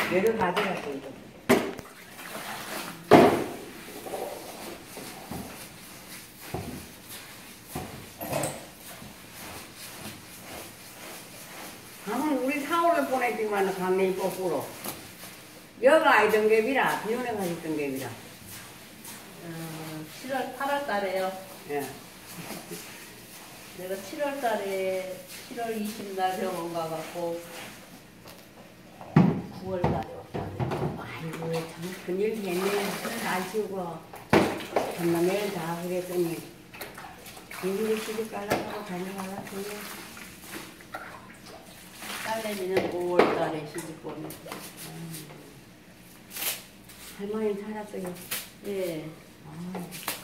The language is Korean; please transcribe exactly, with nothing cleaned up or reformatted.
뇌를 가져갔어 이거. 가면 우리 사월을 보냈지만 강냉이 거꾸로. 여가 아이던 갭이라 비운에 가셨던 갭이라. 어, 칠월, 팔월 달에요. 예. 내가 칠월 달에, 칠월 이십 날 병원 가갖고, 구월 달에 왔다네. 아이고 참 큰일 했네. 잘 치우고 전나 매일 다 그랬더니 이분이 시집 가려고 다녀가라 그래. 딸내미는 오월 달에 시집 보냈어. 할머니 살았어요. 예. 아.